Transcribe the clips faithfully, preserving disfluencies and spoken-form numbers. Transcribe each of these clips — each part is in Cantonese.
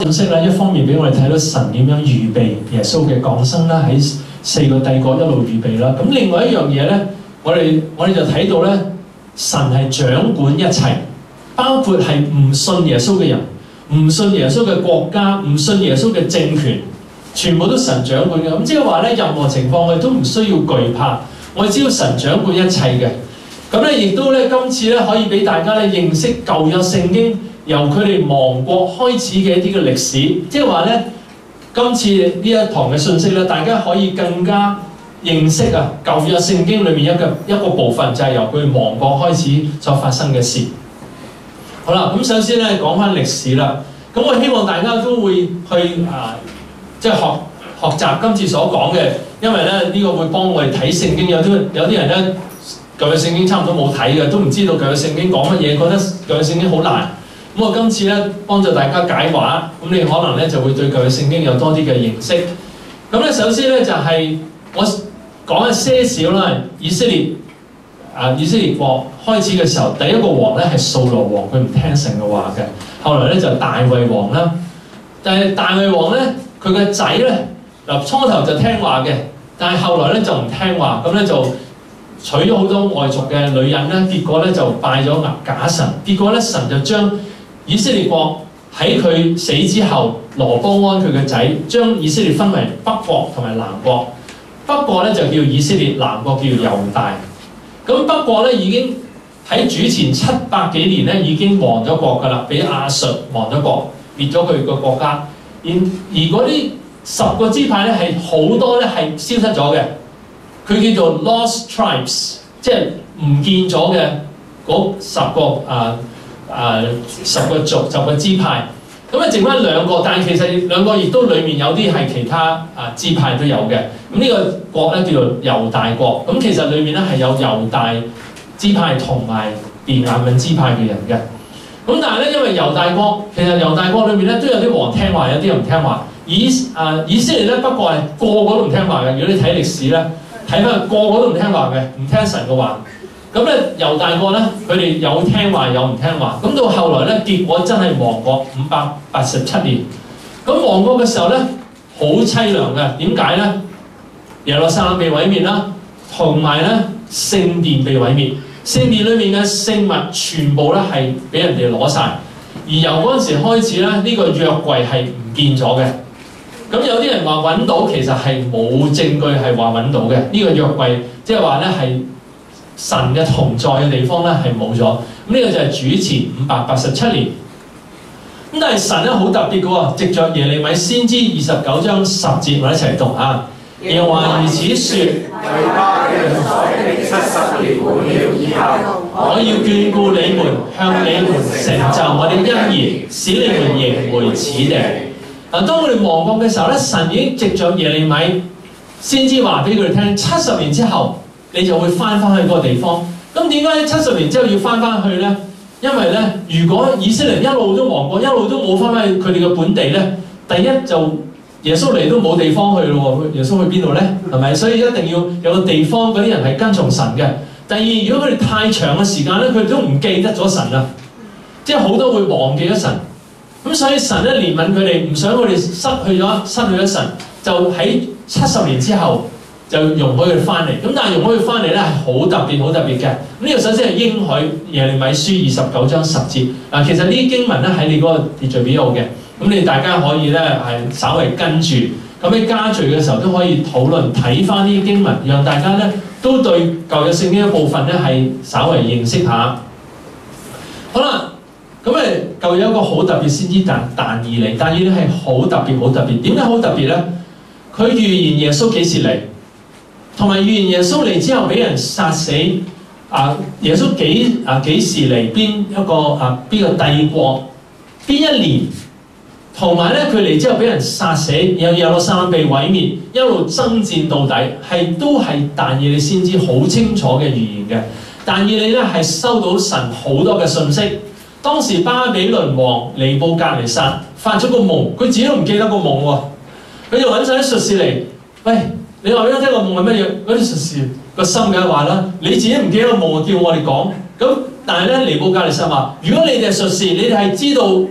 信息咧，一方面俾我哋睇到神點樣預備耶穌嘅降生啦，喺四個帝國一路預備啦。咁另外一樣嘢咧，我哋我哋就睇到咧，神係掌管一切，包括係唔信耶穌嘅人、唔信耶穌嘅國家、唔信耶穌嘅政權，全部都神掌管嘅。咁即係話咧，任何情況我哋都唔需要懼怕，我哋知道神掌管一切嘅。咁咧，亦都咧，今次咧可以俾大家咧認識舊約聖經由佢哋亡國開始嘅一啲嘅歷史，即係話咧，今次呢一堂嘅信息咧，大家可以更加認識啊舊約聖經裏面一個一個部分，就係由佢哋亡國開始所發生嘅事。好啦，咁首先咧講返歷史啦。咁我希望大家都會去啊，即係學學習今次所講嘅，因為咧呢個會幫我哋睇聖經。有啲有啲人咧，舊約聖經差唔多冇睇嘅，都唔知道舊約聖經講乜嘢，覺得舊約聖經好難。咁我今次咧幫助大家解話，咁你可能咧就會對舊約聖經有多啲嘅認識。咁咧首先咧就係、是、我講一些少啦，以色列啊以色列國開始嘅時候，第一個王咧係掃羅王，佢唔聽神嘅話嘅。後來咧就大衛王啦，但係大衛王咧佢嘅仔咧嗱初頭就聽話嘅，但係後來咧就唔聽話，咁咧就娶咗好多外族嘅女人咧，結果咧就拜咗假神，結果咧神就將以色列國喺佢死之後，羅波安佢嘅仔將以色列分為北國同埋南國，北國咧就叫以色列，南國叫猶大。咁北國咧已經喺主前七百幾年咧已經亡咗國㗎啦，俾亞述亡咗國，滅咗佢個國家。而而嗰啲十個支派咧係好多咧係消失咗嘅，佢叫做 lost tribes， 即係唔見咗嘅嗰十個啊啊十個族十個支派。咁啊剩翻兩個，但係其實兩個亦都裡面有啲係其他啊支派都有嘅。咁呢個國咧叫做猶大國。咁其實裡面咧係有猶大支派同埋便雅憫支派嘅人嘅。咁但係咧，因為猶大國其實猶大國裏面咧都有啲王聽話，有啲人唔聽話。以啊以色列咧不過係個個都唔聽話嘅。如果你睇歷史咧，睇翻個個都唔聽話嘅，唔聽神嘅話。咁咧猶大國咧，佢哋有聽話有唔聽話。咁到後來咧，結果真係亡國五百八十七年。咁亡國嘅時候咧，好凄涼嘅。點解咧？耶路撒冷被毀滅啦，同埋咧聖殿被毀滅。聖殿裏面嘅聖物全部咧係俾人哋攞晒，而由嗰陣時開始咧，呢、這個約櫃係唔見咗嘅。咁有啲人話揾到，其實係冇證據係話揾到嘅。呢、這個約櫃即係話咧係神嘅同在嘅地方咧係冇咗。咁呢個就係主前五百八十七年。咁但係神咧好特別嘅喎，藉著耶利米先知二十九章十節，我哋一齊讀啊。耶和華如此説：為他嘅人所定七十年滿了以後，我要眷顧你們，向你們成就我的恩言，使你們迎回此地。嗱，當我哋亡國嘅時候咧，神已經藉著耶利米先知話俾佢哋聽，七十年之後你就會翻返去嗰個地方。咁點解七十年之後要翻返去咧？因為咧，如果以色列一路都亡國，一路都冇翻返去佢哋嘅本地咧，第一就耶穌嚟都冇地方去咯喎，耶穌去邊度咧？係咪？所以一定要有個地方，嗰啲人係跟從神嘅。第二，如果佢哋太長嘅時間咧，佢哋都唔記得咗神啦，即係好多會忘記咗神。咁所以神咧憐憫佢哋，唔想佢哋失去咗失去咗神，就喺七十年之後就容許佢哋翻嚟。咁但係容許佢翻嚟咧係好特別、好特別嘅。咁呢個首先係應許耶利米書二十九章十節。嗱，其實呢啲經文咧喺你嗰個秩序表度嘅。咁你大家可以咧係稍微跟住，咁喺加聚嘅時候都可以討論睇翻呢啲經文，讓大家咧都對舊約聖經嘅部分咧係稍微認識下。好啦，咁誒舊約有一個好特別先知但但以理，但以理係好特別好特別。點解好特別咧？佢預言耶穌幾時嚟，同埋預言耶穌嚟之後俾人殺死啊！耶穌幾啊幾時嚟？邊一個啊邊個帝國？邊一年？同埋咧，佢嚟之後俾人殺死，又耶路撒冷被毀滅，一路爭戰到底，係都係但以理先知好清楚嘅預言嘅。但以理咧係收到神好多嘅信息。當時巴比倫王尼布甲尼撒發咗個夢，佢自己都唔記得個夢喎，佢就揾晒啲術士嚟，喂，你話俾我聽個夢係乜嘢？嗰啲術士個心梗係話啦，你自己唔記得個夢，叫我哋講。咁但係咧，尼布甲尼撒話：如果你哋係術士，你哋係知道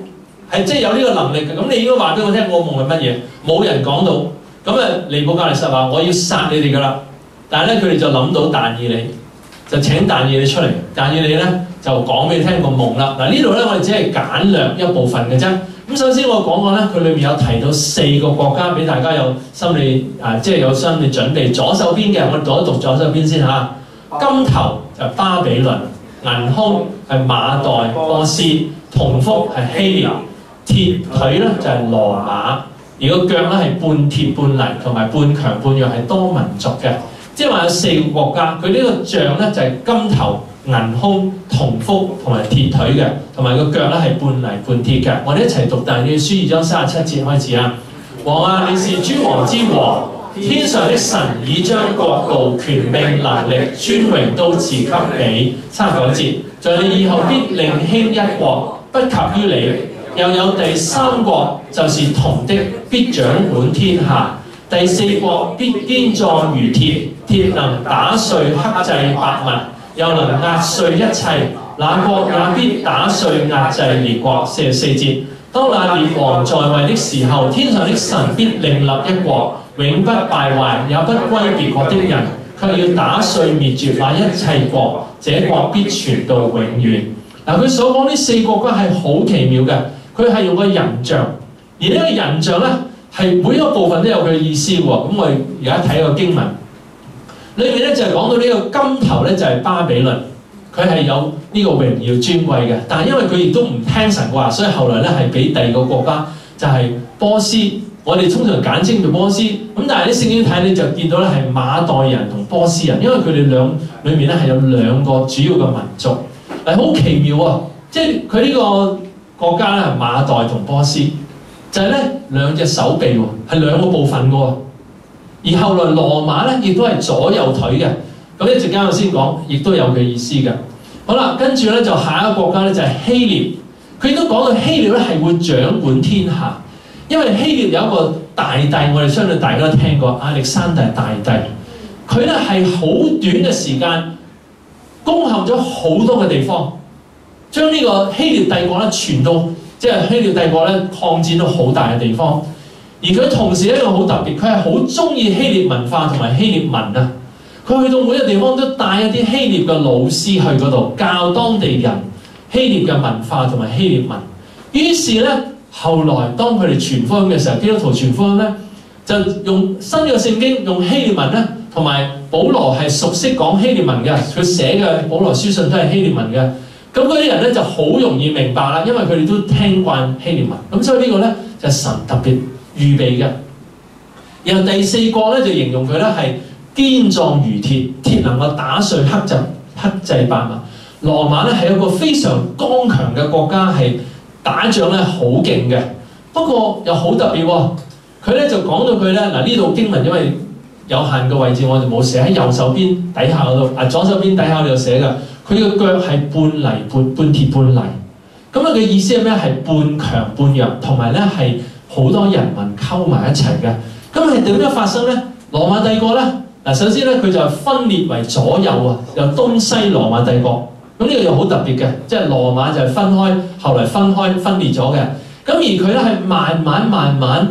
係即係有呢個能力嘅。咁你應該話俾我聽，我夢係乜嘢？冇人講到。咁啊，尼布甲尼撒話：我要殺你哋㗎啦！但係咧，佢哋就諗到但以理，就請但以理出嚟。但以理咧就講俾你聽個夢啦。嗱，呢度咧我哋只係簡略一部分嘅啫。咁首先我講過咧，佢裏面有提到四個國家俾大家有心理啊，即係有心理準備。左手邊嘅我哋讀一讀左手邊先嚇。金頭就係巴比倫，銀胸係馬代波斯，銅腹係希臘，鐵腿咧就係羅馬。而個腳咧係半鐵半泥，同埋半強半弱，係多民族嘅，即係話有四個國家。佢呢個像咧就係金頭、銀胸、銅腹同埋鐵腿嘅，同埋個腳咧係半泥半鐵嘅。我哋一齊讀但以理書二章三十七節開始啊！王啊，你是諸王之王，天上的神已將國度、權柄、能力、尊榮都賜給你。三十九節，在你以後必另興一國，不及於你。又有第三國，就是銅的，必掌管天下。第四國必堅壯如鐵，鐵能打碎克制百物，又能壓碎一切。那國也必打碎壓制列國。四十四節，當那列王在位的時候，天上的神必另立一國，永不敗壞，也不歸別國的人，卻要打碎滅絕那一切國，這國必傳到永遠。嗱，佢所講呢四個國家係好奇妙嘅。佢係用個人像，而呢個人像咧係每一個部分都有佢嘅意思喎。咁我哋而家睇個經文，裏面咧就係講到呢個金頭咧就係巴比倫，佢係有呢個榮耀尊貴嘅。但係因為佢亦都唔聽神話，所以後來咧係俾第二個國家就係波斯。我哋通常簡稱叫波斯。咁但係啲聖經睇你就見到咧係馬代人同波斯人，因為佢哋兩裏面咧係有兩個主要嘅民族，係好奇妙啊！即係佢呢個國家咧係馬代同波斯，就係咧兩隻手臂喎，係兩個部分嘅喎。而後來羅馬咧亦都係左右腿嘅。咁一陣間我先講，亦都有佢意思嘅。好啦，跟住咧就下一個國家咧就係希臘，佢亦都講到希臘咧係會掌管天下，因為希臘有一個大帝，我哋相信大家都聽過亞歷山大大帝，佢咧係好短嘅時間攻陷咗好多嘅地方。將呢個希臘帝國咧傳到，即係希臘帝國咧擴展到好大嘅地方。而佢同時一個好特別，佢係好中意希臘文化同埋希臘文啊！佢去到每個地方都帶一啲希臘嘅老師去嗰度教當地人希臘嘅文化同埋希臘文。於是咧，後來當佢哋傳福音嘅時候，基督徒傳福音咧，就用新約聖經用希臘文咧，同埋保羅係熟悉講希臘文嘅，佢寫嘅保羅書信都係希臘文嘅。咁嗰啲人咧就好容易明白啦，因為佢哋都聽慣希臘文，咁所以呢個咧就係神特別預備嘅。然後第四個咧就形容佢咧係堅壯如鐵，鐵能夠打碎克制克制百物。羅馬咧係一個非常剛強嘅國家，係打仗咧好勁嘅。不過又好特別喎，佢咧就講到佢咧嗱，呢度經文因為有限嘅位置，我就冇寫喺右手邊底下嗰度，啊左手邊底下我有寫嘅。佢嘅腳係半泥半半鐵半泥，咁啊嘅意思係咩？係半強半弱，同埋咧係好多人民溝埋一齊嘅。咁係點樣發生咧？羅馬帝國咧嗱，首先咧佢就分裂為左右啊，有東西羅馬帝國。咁呢個又好特別嘅，即係羅馬就係分開，後來分開分裂咗嘅。咁而佢咧係慢慢慢慢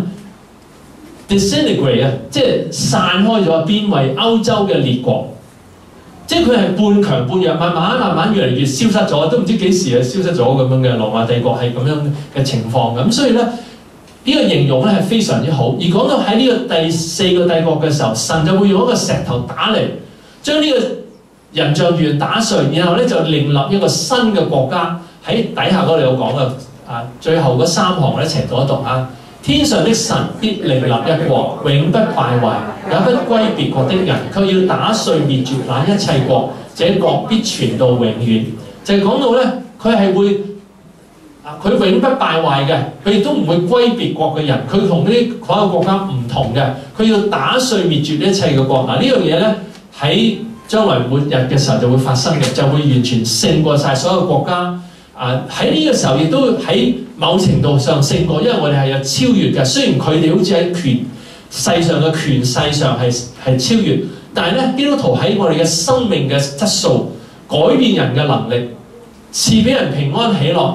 disintegrate 啊，即係散開咗，變為歐洲嘅列國。即係佢係半強半弱，慢慢慢慢越嚟越消失咗，都唔知幾時啊消失咗咁樣嘅羅馬帝國係咁樣嘅情況。咁所以咧呢、呢個形容咧係非常之好。而講到喺呢個第四個帝國嘅時候，神就會用一個石頭打嚟，將呢個人像園打碎，然後咧就另立一個新嘅國家喺底下嗰度有講嘅啊。最後嗰三行我一齊讀一讀啊。天上的神必另立一國，永不敗壞，也不歸別國的人，卻要打碎滅絕那一切國，這國必傳到永遠。就係、是、講到咧，佢係會啊，佢永不敗壞嘅，佢亦都唔會歸別國嘅人，佢同呢啲所有國家唔同嘅，佢要打碎滅絕呢一切嘅國。嗱、啊、呢樣嘢咧喺將來末日嘅時候就會發生嘅，就會完全勝過晒所有國家。啊！喺呢個時候亦都喺某程度上勝過，因為我哋係有超越嘅。雖然佢哋好似喺權勢上嘅權勢上係係超越，但係咧基督徒喺我哋嘅生命嘅質素、改變人嘅能力、賜俾人平安喜樂，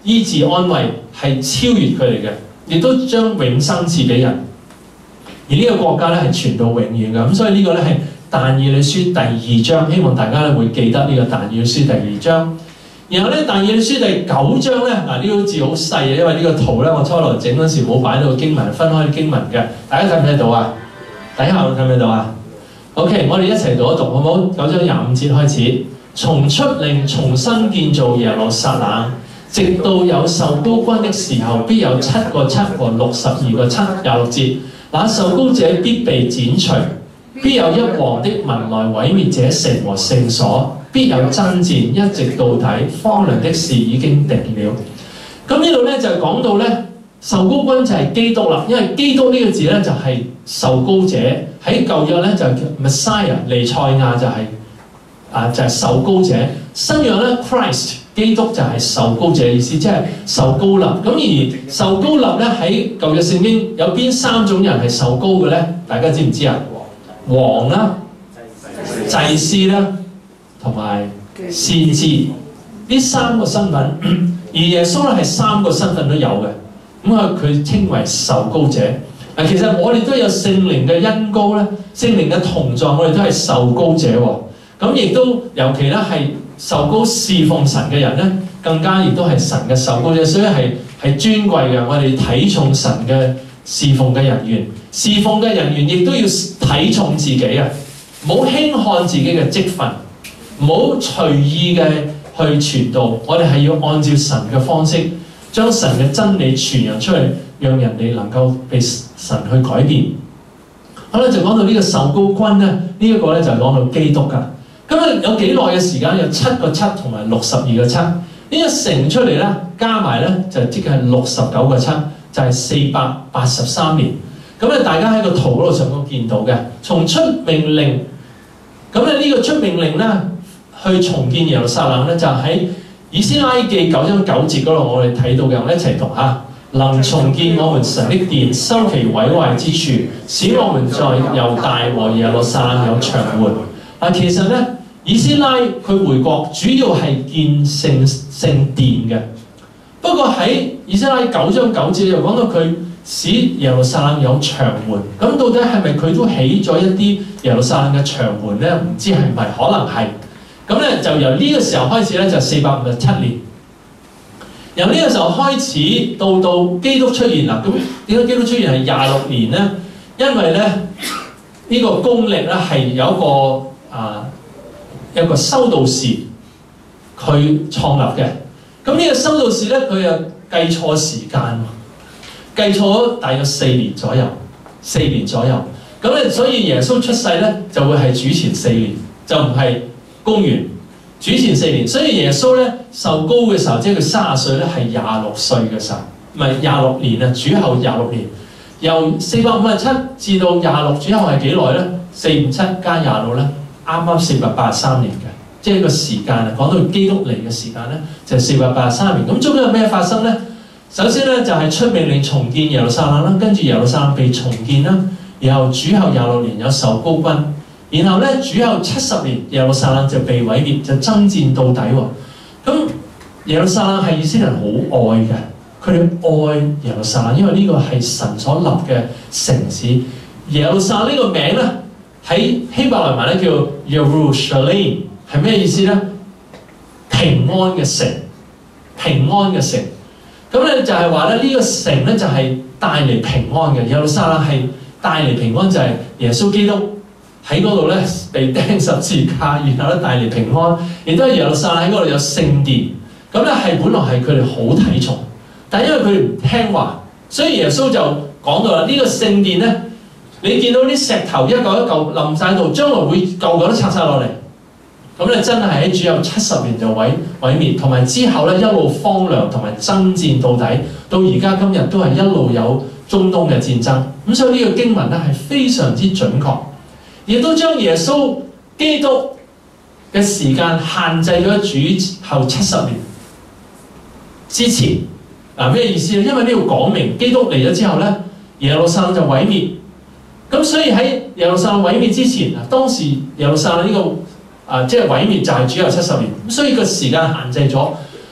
醫治安慰係超越佢哋嘅，亦都將永生賜俾人。而呢個國家咧係傳到永遠嘅，咁所以呢個咧係但以理書第二章，希望大家咧會記得呢個但以理書第二章。然後咧但以理書第九章咧，嗱呢個字好細嘅，因為呢個圖咧我初頭整嗰時冇擺到經文，分開經文嘅，大家睇唔睇到啊？底下睇唔睇到啊 ？OK， 我哋一齊讀一讀好唔好？九章廿五節開始，從出令重新建造耶路撒冷，直到有受膏君的時候，必有七個七和六十二個七。廿六節，那受膏者必被剪除，必有一王的民來毀滅這城和聖所，必有爭戰，一直到底，荒涼的事已經定了。咁呢度咧就講到咧，受膏君就係基督啦，因為基督呢個字咧就係受膏者，喺舊約咧就叫 Messiah， 彌賽亞就係、是、啊就係、是、受膏者。新約咧 Christ 基督就係受膏者嘅意思，即係受膏立。咁而受膏立咧喺舊約聖經有邊三種人係受膏嘅咧？大家知唔知啊？王啦、祭司啦，同埋先知，呢三個身份。而耶穌咧係三個身份都有嘅。咁啊，佢稱為受膏者。嗱，其實我哋都有聖靈嘅恩膏咧，聖靈嘅同在，我哋都係受膏者喎。咁亦都尤其咧係受膏侍奉神嘅人咧，更加亦都係神嘅受膏者，所以係係尊貴嘅。我哋睇重神嘅侍奉嘅人員，侍奉嘅人員亦都要睇重自己啊！唔好輕看自己嘅職份，唔好隨意嘅去傳道。我哋係要按照神嘅方式，將神嘅真理傳揚出去，讓人哋能夠被神去改變。好啦，就講到呢個受膏君咧，呢、這、一個咧就係講到基督㗎。咁啊，有幾耐嘅時間？有七個七同埋六十二個七。呢個乘出嚟咧，加埋咧就即係六十九個七，就係四百八十三年。咁咧，大家喺個圖嗰度上都見到嘅，從出命令。咁咧呢個出命令咧，去重建耶路撒冷咧，就喺以斯拉記九章九節嗰度，我哋睇到嘅，我哋一齊讀下。能重建我們神的殿，修其毀壞之處，使我們在猶大和耶路撒冷有牆垣。嗱，其實咧，以斯拉佢回國主要係建聖聖殿嘅。不過喺以斯拉九章九節又講到佢使耶路撒冷有牆垣。咁到底係咪佢都起咗一啲耶路撒冷嘅牆垣咧？唔知係唔係，可能係。咁咧就由呢個時候開始咧，就四百五十七年。由呢個時候開始到到基督出現啦。咁點解基督出現係廿六年咧？因為咧呢、這個公曆咧係有一個啊一個修道士佢創立嘅。咁呢個修道士咧佢又計錯時間，計錯咗大約四年左右，四年左右。咁咧所以耶穌出世咧就會係主前四年，就唔係公元。主前四年，所以耶穌咧受膏嘅時候，即係佢三十歲咧，係廿六歲嘅時候，唔係廿六年啊，主後廿六年，由四百五十七至到廿六，主後係幾耐咧？四五七加廿六咧，啱啱四百八十三年嘅，即係個時間啊。講到基督嚟嘅時間咧，就係四百八十三年。咁中間有咩發生咧？首先咧就係出命令重建耶路撒冷啦，跟住耶路撒冷被重建啦，然後主後廿六年有受膏君。然後咧，主後七十年，耶路撒冷就被毀滅，就爭戰到底喎。咁耶路撒冷係以色列人好愛嘅，佢哋愛耶路撒冷，因為呢個係神所立嘅城市。耶路撒冷呢個名咧，喺希伯來文咧叫 Jerusalem， 係咩意思咧？平安嘅城，平安嘅城。咁咧就係話咧，呢個城咧就係帶嚟平安嘅。耶路撒冷係帶嚟平安，就係耶穌基督喺嗰度咧被釘十字架，然後咧帶嚟平安，亦都係耶路撒冷喺嗰度有聖殿。咁咧係本來係佢哋好睇重，但係因為佢哋唔聽話，所以耶穌就講到啦：呢個聖殿咧，你見到啲石頭一嚿一嚿冧晒度，將來會嚿嚿都拆晒落嚟。咁咧真係喺主後七十年就毀毀滅，同埋之後咧一路荒涼同埋爭戰到底，到而家今日都係一路有中東嘅戰爭。咁所以呢個經文咧係非常之準確。亦都將耶穌基督嘅時間限制咗主後七十年之前。嗱，咩意思咧？因為呢度講明基督嚟咗之後咧，耶路撒冷就毀滅。咁所以喺耶路撒冷毀滅之前，當時耶路撒冷呢個啊即係毀滅就係主後七十年。咁所以個時間限制咗。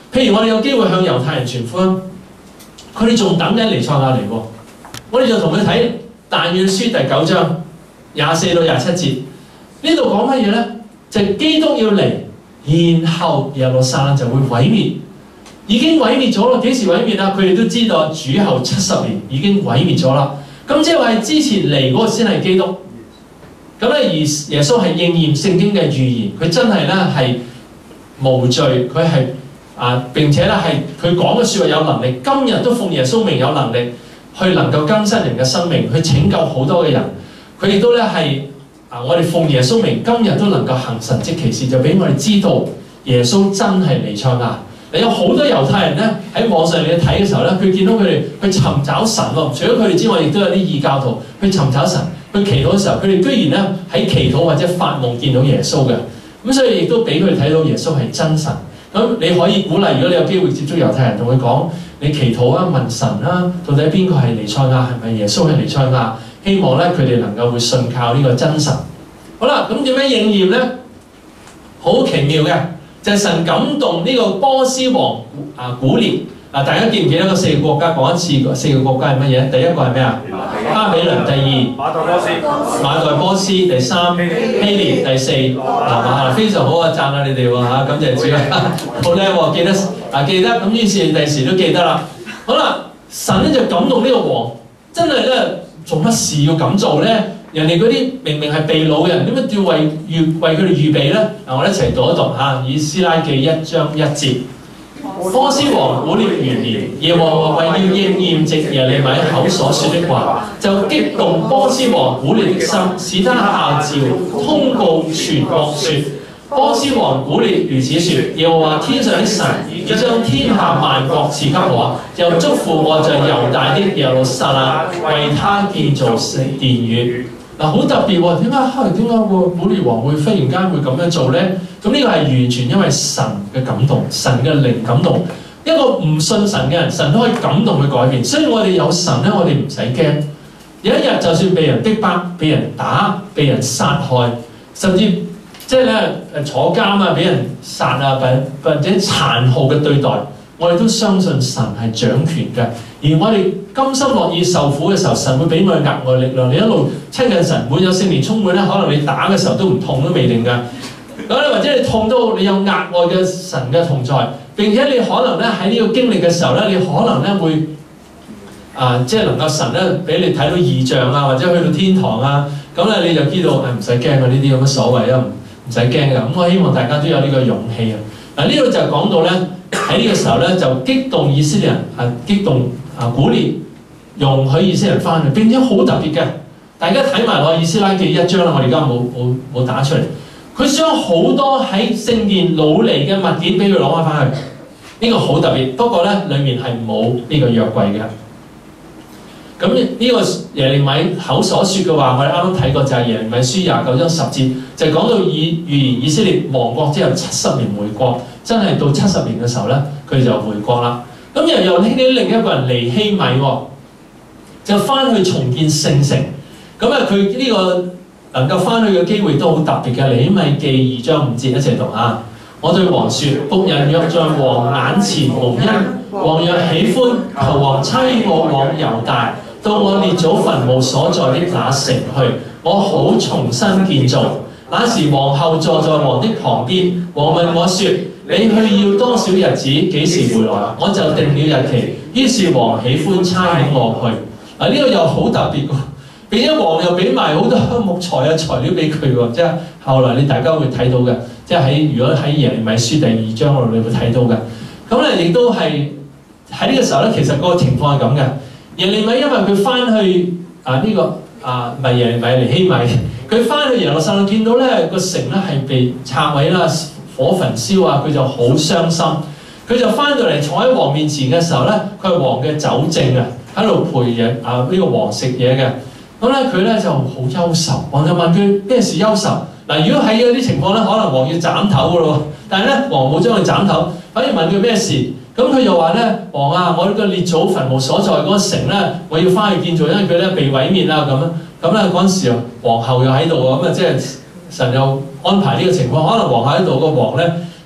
譬如我哋有機會向猶太人傳福音，佢哋仲等緊彌賽亞嚟喎。我哋就同佢睇但以理書第九章廿四到廿七節，呢度講乜嘢咧？就係基督要嚟，然後耶路撒冷就會毀滅，已經毀滅咗啦。幾時毀滅啊？佢哋都知道主後七十年已經毀滅咗啦。咁即係話之前嚟嗰個先係基督。咁咧而耶穌係應驗聖經嘅預言，佢真係咧係無罪，佢係啊並且咧係佢講嘅説話有能力，今日都奉耶穌名有能力去能夠更新人嘅生命，去拯救好多嘅人。佢亦都咧係啊，我哋奉耶穌名，今日都能夠行神蹟奇事，就俾我哋知道耶穌真係彌賽亞。你有好多猶太人咧喺網上你去睇嘅時候咧，佢見到佢哋去尋找神喎。除咗佢哋之外，亦都有啲異教徒去尋找神，去祈禱嘅時候，佢哋居然咧喺祈禱或者發夢見到耶穌嘅。咁所以亦都俾佢哋睇到耶穌係真神。咁你可以鼓勵，如果你有機會接觸猶太人，同佢講你祈禱啊，問神啊，到底邊個係彌賽亞，係咪耶穌係彌賽亞？希望咧佢哋能夠會信靠呢個真神。好啦，咁點樣應驗咧？好奇妙嘅，就係、是、神感動呢個波斯王啊古列。嗱，大家記唔記得嗰四個國家？講一次，四個國家係乜嘢？第一個係咩啊？巴比倫，第二馬代波斯，馬代波斯，第三希臘，第四羅馬。非常好啊，讚下你哋喎嚇，感謝主啊，好叻喎，記得啊記得。咁於是第時都記得啦。好啦，神咧就感動呢個王，真係咧做乜事要咁做咧？人哋嗰啲明明係被擄嘅人，點解要為預為佢哋預備咧？嗱，我哋一齊讀一讀嚇《以斯拉記》一章一節。波斯王古列元年，耶和華為要應驗藉耶利米口所說的話，就激動波斯王古列的心，使他下詔通告全國說：波斯王古列如此說，耶和華天上的神要將天下萬國賜給我，又囑咐我在猶大的耶路撒冷為他建造殿宇。嗱，好特別喎！點解點解個古列王會忽然間會咁樣做咧？咁呢個係完全因為神嘅感動，神嘅靈感動。一個唔信神嘅人，神都可以感動佢改變。所以我哋有神咧，我哋唔使驚。有一日就算被人逼迫、被人打、被人殺害，甚至即係咧誒坐監啊、俾人殺啊，或者殘酷嘅對待，我哋都相信神係掌權嘅。而我哋甘心樂意受苦嘅時候，神會俾我哋額外力量。你一路親近神，每有聖靈充滿咧，可能你打嘅時候都唔痛都未定㗎。咁咧，或者你痛到你有額外嘅神嘅同在，並且你可能咧喺呢個經歷嘅時候咧，你可能咧會啊、呃，即係能夠神咧俾你睇到異象啊，或者去到天堂啊，咁咧你就知道誒唔使驚啊，呢啲有乜所謂啊，唔唔使驚嘅。咁我希望大家都有呢個勇氣啊。嗱，呢度就講到咧喺呢個時候咧就激動以色列人啊，激動啊古列容許以色列人翻去，並且好特別嘅。大家睇埋我以斯拉記一章啦，我哋而家冇冇冇打出嚟。佢將好多喺聖殿擄嚟嘅物件俾佢攞翻翻去，呢、這個好特別。不過咧，裡面係冇呢個約櫃嘅。咁呢個耶利米口所說嘅話，我哋啱啱睇過就係耶利米書廿九章十節，就係、是、講到以預言以色列亡國之後七十年回國，真係到七十年嘅時候咧，佢就回國啦。咁又又興起另一個人尼希米喎，就翻去重建聖城。咁啊，佢呢個能夠翻去嘅機會都好特別嘅。尼希米記二章五節一齊讀下。我對王說：僕人若在王眼前蒙恩，王若喜歡，求王差我往猶大，到我列祖墳墓所在的那城去，我好重新建造。那時皇后坐在王的旁邊，王問我說：你去要多少日子？幾時回來？我就定了日期。於是王喜歡差遣我去。嗱、啊，呢、這個又好特別喎。並且王又俾埋好多木材啊材料俾佢喎，即係後來你大家會睇到嘅，即係喺如果喺耶利米書第二章嗰度你會睇到嘅。咁咧亦都係喺呢個時候咧，其實嗰個情況係咁嘅。耶利米因為佢翻去啊呢、這個啊唔係耶利米尼希米，佢翻去耶路撒冷見到咧個城咧係被拆毀啦、火焚燒啊，佢就好傷心。佢就翻到嚟坐喺王面前嘅時候咧，佢係王嘅酒政啊，喺度陪嘢啊呢個王食嘢嘅。咁咧佢咧就好憂愁，王就問佢咩事憂愁？嗱，如果喺嗰啲情況咧，可能王要斬頭噶咯，但係咧王冇將佢斬頭，反而問佢咩事？咁佢就話咧：王啊，我呢個列祖墳墓所在嗰個城咧，我要翻去建造，因為佢咧被毀滅啦咁樣。咁咧嗰陣時啊，皇后又喺度喎，咁啊即係神又安排呢個情況，可能皇后喺度，個王咧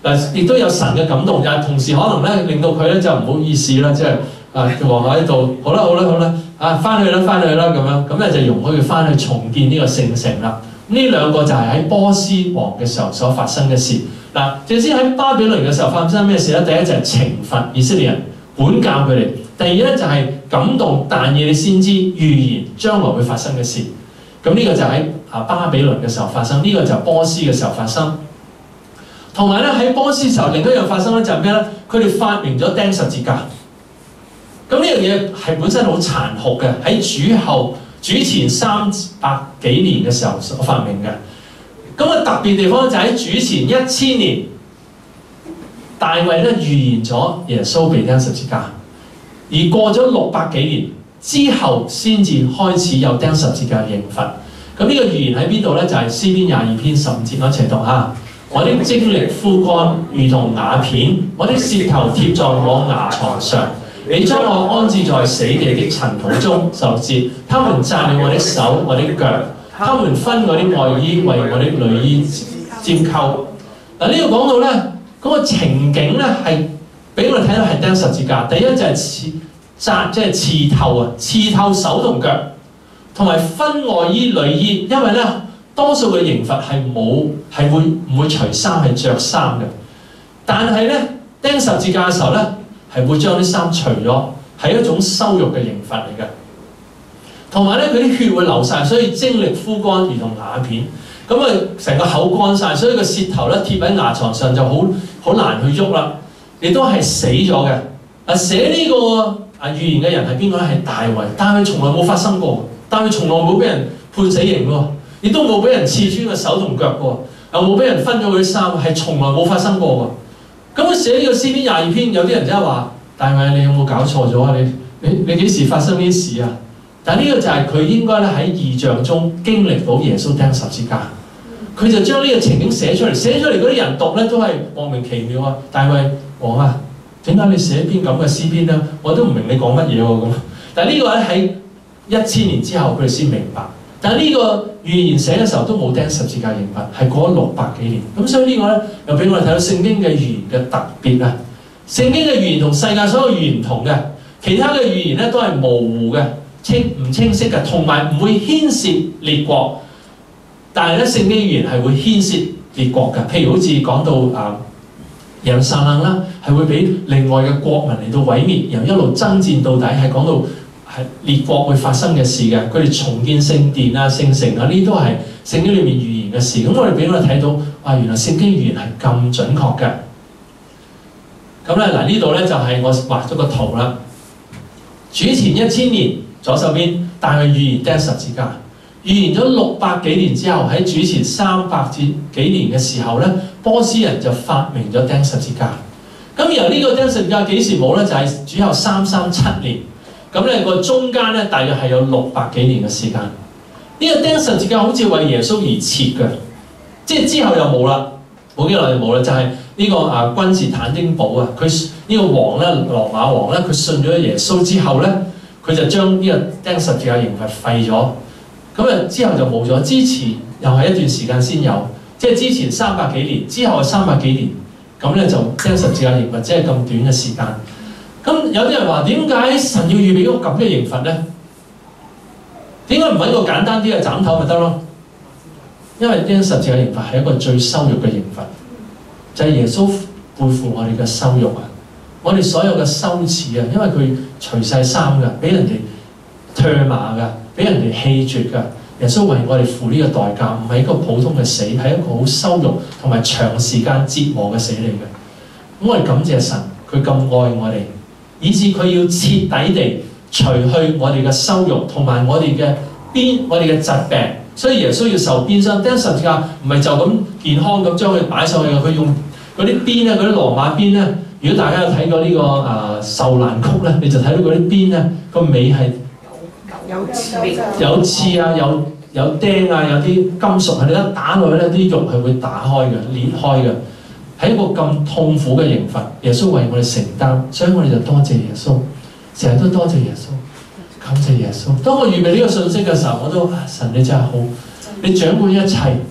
嗱，亦都有神嘅感動，但係同時可能咧令到佢咧就唔好意思啦，即係啊王喺度，好啦好啦好啦，啊翻去啦翻去啦咁樣，咁咧就容許佢翻去重建呢個聖城啦。呢兩個就係喺波斯王嘅時候所發生嘅事。嗱，正先喺巴比倫嘅時候發生咩事咧？第一就係懲罰以色列人，管教佢哋；第二咧就係感動但以理先知預言將來會發生嘅事。咁呢個就喺啊巴比倫嘅時候發生，呢、這個就係波斯嘅時候發生。同埋咧喺波斯時候另一樣發生咧就係咩咧？佢哋發明咗釘十字架。咁呢樣嘢係本身好殘酷嘅，喺主後主前三百幾年嘅時候所發明嘅。咁啊特別地方就喺主前一千年，大衛咧預言咗耶穌被釘十字架，而過咗六百幾年之後，先至開始有釘十字架嘅刑罰。咁呢個預言喺邊度咧？就係、是、詩篇廿二篇十五節，我一齊讀下。我的精力枯乾，如同瓦片；我的舌頭貼在我牙床上。你將我安置在死地的塵土中，十六節。他們紮了我的手，我的腳。他們分我的外衣，為我的內衣拈鬮。嗱，呢度講到咧，嗰、那個情景咧係俾我哋睇到係釘十字架。第一就係刺紮，即係刺透啊，刺透手同腳，同埋分外衣內衣。因為咧，多數嘅刑罰係冇係會唔會除衫係着衫嘅，但係咧釘十字架嘅時候咧係會將啲衫除咗，係一種羞辱嘅刑罰嚟嘅。同埋咧，佢啲血會流晒，所以精力枯乾如同瓦片。咁啊，成個口乾晒，所以個舌頭咧貼喺牙床上就好好難去喐啦。亦都係死咗嘅。啊，寫呢個啊預言嘅人係邊個咧？係大衛，但係佢從來冇發生過，但係佢從來冇俾人判死刑喎，亦都冇俾人刺穿個手同腳喎，又冇俾人分咗佢啲衫，係從來冇發生過喎。咁佢寫呢個詩篇廿二篇，有啲人真係話：大衛，你有冇搞錯咗啊？你你你幾時發生呢啲事啊？但係呢個就係佢應該咧喺異象中經歷到耶穌釘十字架，佢就將呢個情景寫出嚟，寫出嚟嗰啲人讀咧都係莫名其妙啊！大衛王啊，點解你寫篇咁嘅詩篇咧？我都唔明你講乜嘢喎咁。但係呢個咧喺一千年之後佢哋先明白。但係呢個預言寫嘅時候都冇釘十字架刑罰，係過咗六百幾年。咁所以呢個咧又俾我哋睇到聖經嘅預言嘅特別啊！聖經嘅預言同世界所有預言唔同嘅，其他嘅預言咧都係模糊嘅。清唔清晰嘅，同埋唔會牽涉列國，但係咧聖經預言係會牽涉列國嘅。譬如好似講到啊耶路撒冷啦，係會俾另外嘅國民嚟到毀滅，然後一路爭戰到底，係講到係列國會發生嘅事嘅。佢哋重建聖殿啊、聖城啊，呢啲都係聖經裏面預言嘅事。咁我哋俾我哋睇到，哇！原來聖經預言係咁準確嘅。咁咧嗱，呢度咧就係我畫咗個圖啦。主前一千年。左手邊，但係預言釘十字架，預言咗六百幾年之後，喺主前三百至幾年嘅時候咧，波斯人就發明咗釘十字架。咁由呢個釘十字架幾時冇咧？就係、是、主後三三七年。咁咧個中間咧，大約係有六百幾年嘅時間。呢、這個釘十字架好似為耶穌而設嘅，即係之後又冇啦，冇幾耐就冇啦。就係、是、呢個啊君士坦丁堡啊，佢呢個王咧，羅馬王咧，佢信咗耶穌之後咧。佢就將呢個釘十字架刑罰廢咗，咁啊之後就冇咗。之前又係一段時間先有，即係之前三百幾年，之後係三百幾年，咁咧就釘十字架刑罰，即係咁短嘅時間。咁有啲人話：點解神要預備一個咁嘅刑罰咧？點解唔揾個簡單啲嘅斬頭咪得咯？因為釘十字架刑罰係一個最羞辱嘅刑罰，就係、是、耶穌背負我哋嘅羞辱啊！我哋所有嘅羞恥啊，因為佢除晒衫㗎，俾人哋唾罵㗎，俾人哋棄絕㗎。耶穌為我哋付呢個代價，唔係一個普通嘅死，係一個好羞辱同埋長時間折磨嘅死嚟嘅。咁我哋感謝神，佢咁愛我哋，以致佢要徹底地除去我哋嘅羞辱同埋我哋嘅鞭，我哋嘅疾病。所以耶穌要受鞭傷，釘十字架唔係就咁健康咁將佢擺上去嘅，佢用嗰啲鞭咧，嗰啲羅馬鞭咧。如果大家有睇過呢、這個啊受難曲咧，你就睇到嗰啲鞭咧個尾係有刺，有刺啊，有有釘啊，有啲金屬係你一打落去咧，啲肉係會打開嘅、裂開嘅，係一個咁痛苦嘅刑罰。耶穌為我哋承擔，所以我哋就多謝耶穌，成日都多謝耶穌，感謝耶穌。當我預備呢個信息嘅時候，我都、啊、神你真係好，你掌管一切，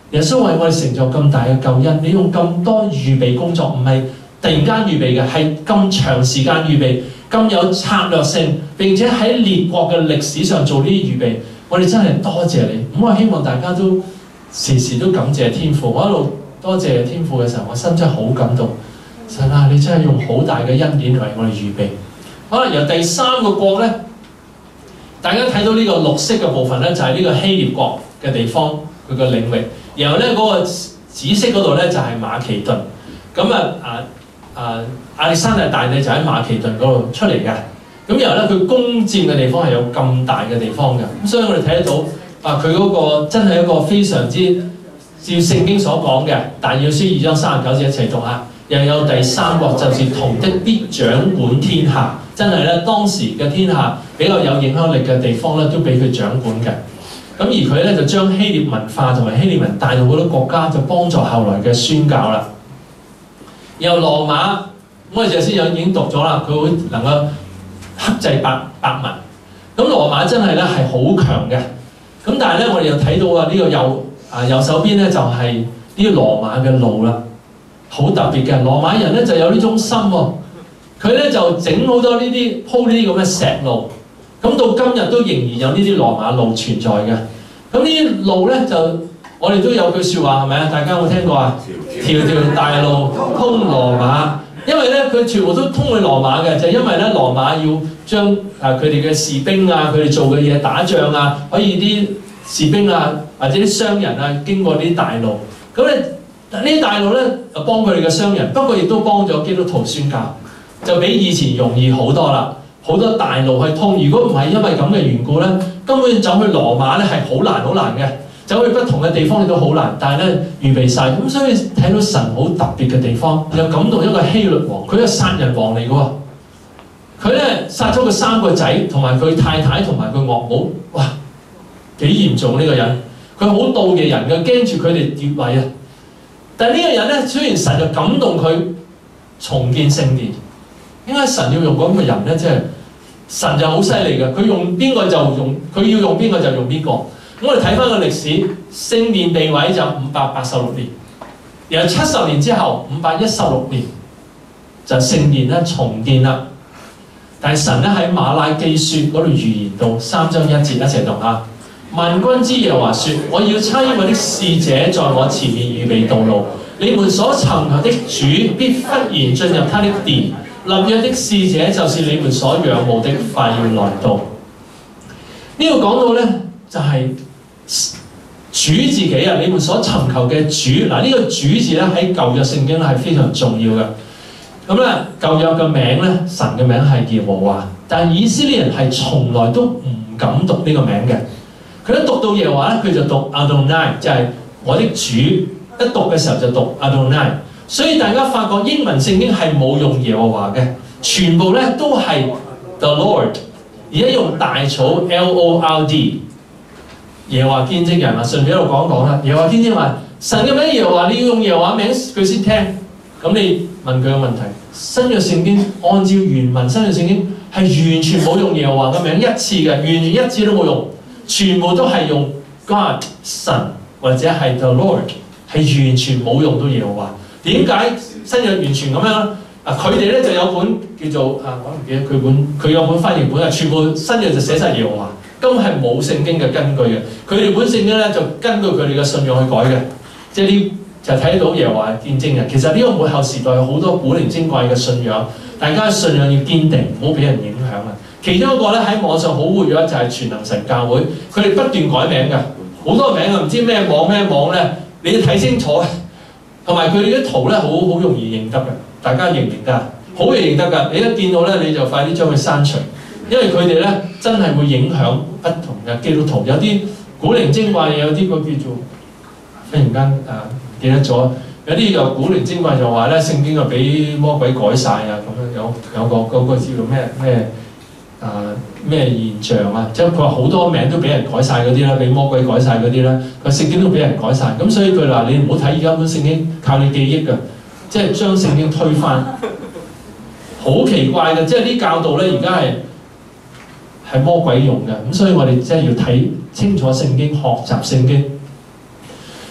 耶穌為我哋成就咁大嘅救恩，你用咁多預備工作，唔係突然間預備嘅，係咁長時間預備，咁有策略性，並且喺列國嘅歷史上做呢啲預備，我哋真係多謝你。咁我希望大家都時時都感謝天父。我一路多謝天父嘅時候，我心真係好感動。神啊，你真係用好大嘅恩典為我哋預備。可能由第三個國咧，大家睇到呢個綠色嘅部分咧，就係呢個希臘國嘅地方，佢個領域。然後咧嗰個紫色嗰度咧就係馬其頓。咁啊啊啊亞歷山大大帝就喺馬其頓嗰度出嚟嘅。咁然後咧佢攻佔嘅地方係有咁大嘅地方嘅。咁所以我哋睇得到啊，佢嗰個真係一個非常之照聖經所講嘅。但以理書二章三十九節一齊讀下。又有第三國，就是銅的必掌管天下。真係咧，當時嘅天下比較有影響力嘅地方咧，都俾佢掌管嘅。咁而佢咧就將希臘文化同埋希臘人帶到好多國家，就幫助後來嘅宣教啦。由羅馬，我哋頭先有已經讀咗啦，佢會能夠克制百百民。咁羅馬真係咧係好強嘅。咁但係咧，我哋又睇到啊，呢個右啊右手邊咧就係呢個羅馬嘅路啦。好特別嘅，羅馬人咧就有呢種心喎，佢咧就整好多呢啲鋪呢啲咁嘅石路，咁到今日都仍然有呢啲羅馬路存在嘅。咁呢啲路咧就我哋都有句説話係咪啊？大家有冇聽過啊？條條大路通羅馬，因為咧佢全部都通去羅馬嘅，就係、因為咧羅馬要將啊佢哋嘅士兵啊，佢哋做嘅嘢打仗啊，可以啲士兵啊或者啲商人啊經過呢啲大路，咁咧。呢啲大路咧就幫佢哋嘅商人，不過亦都幫咗基督徒宣教，就比以前容易好多啦。好多大路去通，如果唔係因為咁嘅緣故咧，根本走去羅馬咧係好難好難嘅，走去不同嘅地方亦都好難。但係咧預備晒，咁所以睇到神好特別嘅地方，又感動一個希律王，佢係殺人王嚟嘅喎。佢咧殺咗佢三個仔，同埋佢太太同埋佢岳母，哇幾嚴重呢個人！佢好妒忌人嘅，驚住佢哋跌位啊！但係呢個人咧，雖然神就感動佢重建聖殿，點解神要用咁嘅人咧？即係神就好犀利嘅，佢用邊個就用，佢要用邊個就用邊個。咁我哋睇翻個歷史，聖殿被毀就五百八十六年，然後七十年之後五百一十六年就聖殿咧重建啦。但係神咧喺馬拉基書嗰度預言到三章一節，一齊讀下。萬軍之耶和華說：我要差我的使者在我前面預備道路，你們所尋求的主必忽然進入他的殿，立約的使者就是你們所仰慕的，快要來到。呢度講到咧就係、是、主自己啊！你們所尋求嘅主，嗱、這、呢個主字咧喺舊約聖經咧係非常重要嘅。咁咧舊約嘅名咧，神嘅名係耶和華，但係以色列人係從來都唔敢讀呢個名嘅。佢一讀到耶和華咧，佢就讀 Adonai， 就係我的主。一讀嘅時候就讀 Adonai， 所以大家發覺英文聖經係冇用耶和華嘅，全部咧都係 The Lord， 而家用大草 L O R D。耶和華見證人啊，順便喺度講講啦。耶和華見證人話：神嘅名耶和華，你要用耶和華名佢先聽。咁你問佢個問題，新約聖經按照原文，新約聖經係完全冇用耶和華嘅名一次嘅，完全一次都冇用。全部都係用 God 神或者係 The Lord， 係完全冇用到耶和華。點解新約完全咁樣啊？佢哋咧就有本叫做啊，我唔記得佢本，佢有本翻譯本啊，全部新約就寫晒耶和華，根本係冇聖經嘅根據嘅。佢哋本聖經咧就根據佢哋嘅信仰去改嘅，即係呢就睇到耶和華見證人。其實呢個末後時代有好多古靈精怪嘅信仰，大家信仰要堅定，唔好俾人影響啊！其中一個咧喺網上好活躍就係全能神教會，佢哋不斷改名嘅，好多名啊，唔知咩網咩網咧，你要睇清楚。同埋佢哋啲圖咧，好好容易認得嘅，大家認唔認得啊？好容易認得㗎，你一見到咧，你就快啲將佢刪除，因為佢哋咧真係會影響不同嘅基督徒，有啲古靈精怪，有啲個叫做忽然間啊唔記得咗，有啲又古靈精怪就話咧聖經又俾魔鬼改晒啊咁樣，有有個嗰個叫做咩咩？啊咩現象啊？即係佢話好多名都俾人改晒嗰啲啦，俾魔鬼改晒嗰啲啦，佢聖經都俾人改晒。咁所以佢話你唔好睇而家本聖經，靠你記憶㗎，即係將聖經推翻，好奇怪嘅。即係啲教導咧，而家係係魔鬼用嘅。咁所以我哋真係要睇清楚聖經，學習聖經。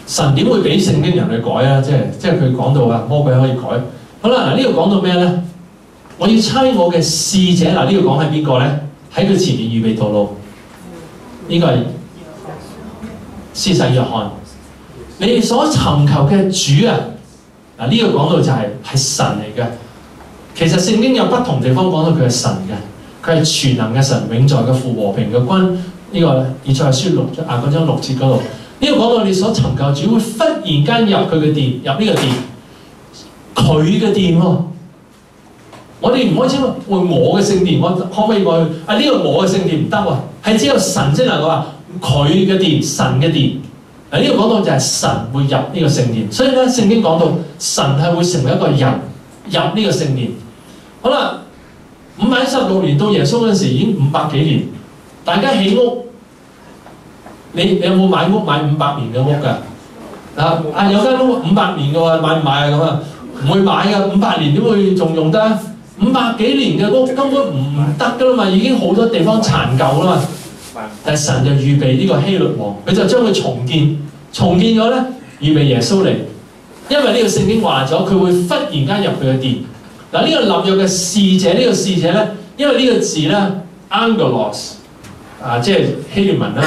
神點會俾聖經人去改啊？即係即係佢講到啊，魔鬼可以改。好啦，嗱呢度講到咩咧？我要差我嘅使者，嗱呢度講係邊個咧？喺佢前面預備道路。呢、這個係施洗約翰。你哋所尋求嘅主啊，嗱呢個講到就係、是、係神嚟嘅。其實聖經有不同地方講到佢係神嘅，佢係全能嘅神，永在嘅父，和平嘅君。呢、這個以賽亞書六啊嗰章六節嗰度，呢度講到你所尋求主會忽然間入佢嘅殿，入呢個殿，佢嘅殿喎。我哋唔可以稱為我嘅聖殿，我可唔可以話啊呢、這個我嘅聖殿唔得喎？係只有神先能夠話佢嘅殿，神嘅殿。嗱呢度講到就係神會入呢個聖殿，所以咧聖經講到神係會成為一個人入呢個聖殿。好啦，五百一十六年到耶穌嗰陣時已經五百幾年，大家起屋，你你有冇買屋買五百年嘅屋㗎？啊啊有間屋五百年嘅喎，買唔買啊咁啊？唔會買㗎，五百年點會仲用得？五百幾年嘅屋根本唔得㗎啦嘛，已經好多地方殘舊啦嘛。但係神就預備呢個希律王，佢就將佢重建，重建咗咧，預備耶穌嚟。因為呢個聖經話咗，佢會忽然間入佢嘅殿。嗱呢個立約嘅使者，呢、這個使者咧，因為呢個字咧 ，angelos 啊，即係希臘文啦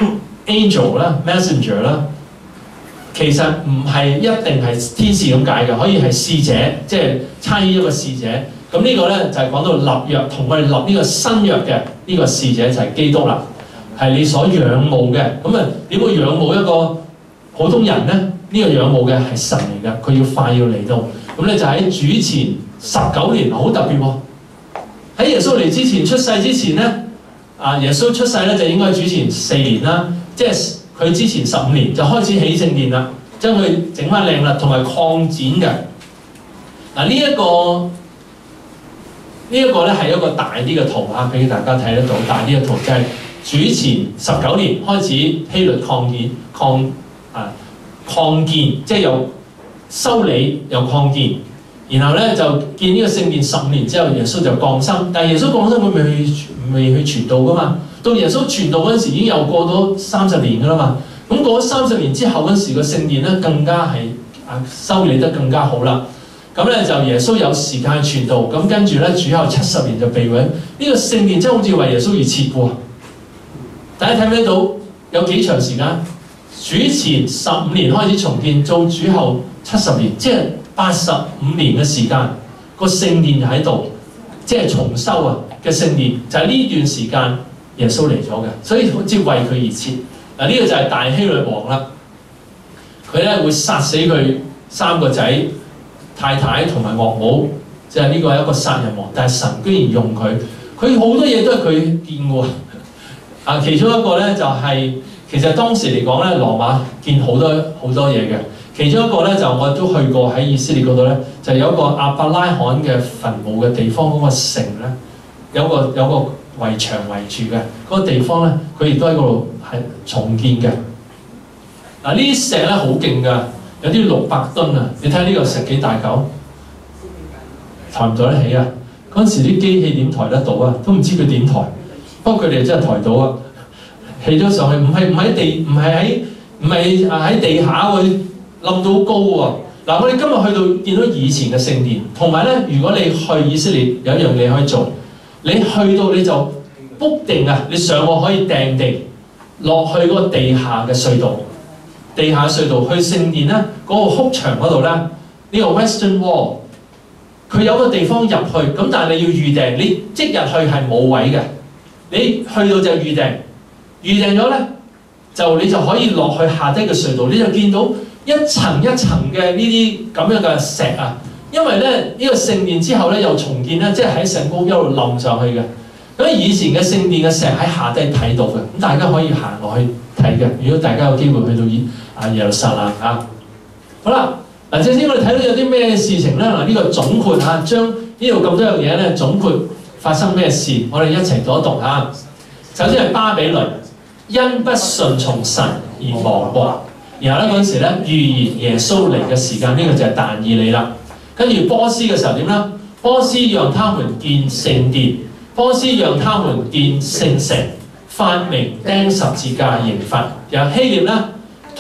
，angel 啦 ，messenger 啦，其實唔係一定係天使咁解嘅，可以係使者，即係差遣一個使者。咁呢個咧就係、是、講到立約，同我哋立呢個新約嘅呢、這個使者就係基督啦，係你所仰慕嘅。咁啊點會仰慕一個普通人咧？呢、這個仰慕嘅係神嚟嘅，佢要快要嚟到。咁咧就喺主前十九年，好特別喎。喺耶穌嚟之前，出世之前咧，啊耶穌出世咧就應該主前四年啦，即係佢之前十五年就開始起聖殿啦，將佢整翻靚啦，同埋擴展嘅。嗱呢一個。呢一個咧係一個大啲嘅圖嚇，俾大家睇得到。大啲嘅圖就係主前十九年開始希律擴建、擴啊擴建，即係又修理又擴建。然後咧就建呢個聖殿十五年之後，耶穌就降生。但係耶穌降生佢未去未去傳道噶嘛？到耶穌傳道嗰陣時已經又過咗三十年噶啦嘛。咁過咗三十年之後嗰陣時，個聖殿咧更加係啊修理得更加好啦。咁咧就耶穌有時間去傳道，咁跟住咧主後七十年就被毀。呢、這個聖殿真係好似為耶穌而設喎。大家睇唔睇到有幾長時間？主前十五年開始重建，做主後七十年，即係八十五年嘅時間。個聖殿就喺度，即係重修啊嘅聖殿，就係、是、呢段時間耶穌嚟咗嘅，所以好似為佢而設。嗱、這、呢個就係大希律王啦，佢咧會殺死佢三個仔。太太同埋岳母，即係呢個係一個殺人王，但係神居然用佢，佢好多嘢都係佢見過。啊，其中一個咧就係、是、其實當時嚟講咧，羅馬見好多好多嘢嘅。其中一個咧就我都去過喺以色列嗰度咧，就有一個亞伯拉罕嘅墳墓嘅地方，嗰、那個城咧有個有個圍牆圍住嘅嗰、那個地方咧，佢亦都喺嗰度係重建嘅。嗱、啊，呢啲石咧好勁㗎。有啲六百噸啊！你睇下呢個石幾大嚿，抬唔抬得起啊？嗰陣時啲機器點抬得到啊？都唔知佢點抬。不過佢哋真係抬到啊！起咗上去，唔係唔喺地，唔係喺唔係啊喺地下喎，冧到高喎。嗱，我哋今日去到見到以前嘅聖殿，同埋咧，如果你去以色列有一樣嘢可以做，你去到你就 book 定啊，你上網可以訂定落去嗰個地下嘅隧道。地下隧道去聖殿咧，嗰、那個哭牆嗰度咧，呢、這個 Western Wall， 佢有個地方入去，咁但係你要預訂，你即日去係冇位嘅，你去到就預訂，預訂咗咧，就你就可以落去下低嘅隧道，你就見到一層一層嘅呢啲咁樣嘅石啊，因為咧呢、這個聖殿之後咧又重建咧，即係喺聖高一路冧上去嘅，咁以前嘅聖殿嘅石喺下低睇到嘅，咁大家可以行落去睇嘅，如果大家有機會去到以啊耶路撒冷啊，好啦，嗱，正先我哋睇到有啲咩事情咧？嗱，呢個總括嚇，將呢度咁多樣嘢咧總括發生咩事？我哋一齊讀一讀嚇。首先係巴比倫，因不順從神而亡國。然後咧嗰陣時咧預言耶穌嚟嘅時間，呢、這個就係但以理啦。跟住波斯嘅時候點啦？波斯讓他們建聖殿，波斯讓他們建聖城，發明釘十字架刑罰。然後希臘咧。推